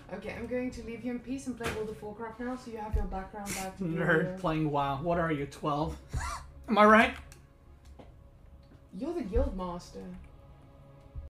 Okay, I'm going to leave you in peace and play World of Warcraft now, so you have your background back to Nerd playing WoW. What are you, 12? Am I right? You're the guild master.